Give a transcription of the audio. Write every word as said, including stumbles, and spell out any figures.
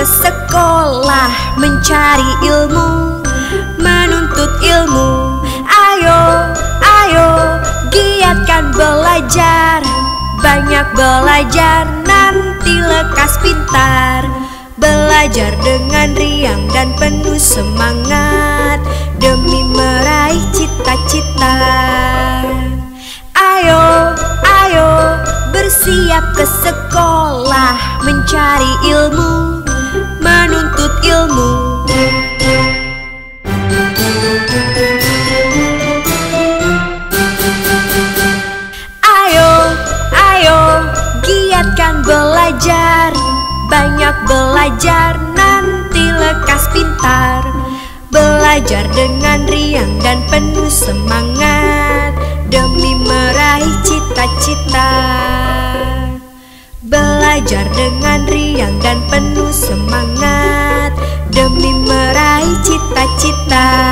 ke sekolah mencari ilmu, menuntut ilmu. Ayo, ayo, giatkan belajar, banyak belajar, nanti lekas pintar. Belajar dengan riang dan penuh semangat, demi meraih cita-cita. Ayo, ayo, bersiap ke sekolah mencari ilmu, menuntut ilmu. Ayo, ayo, giatkan belajar, banyak belajar, nanti lekas pintar. Belajar dengan riang dan penuh semangat, demi meraih cita-cita. Belajar dengan riang dan penuh semangat, demi meraih cita-cita.